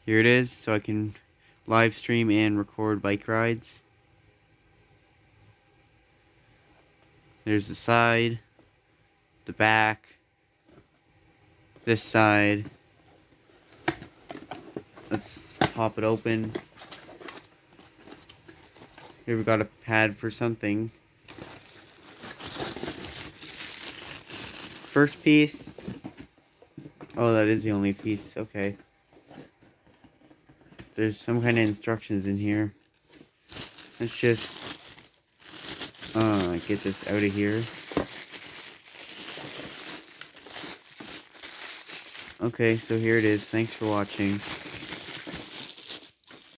Here it is, so I can live stream and record bike rides. There's the side, the back, this side. Let's pop it open. Here we got a pad for something. First piece. Oh, that is the only piece. Okay. There's some kind of instructions in here. Let's just get this out of here. Okay, so here it is. Thanks for watching.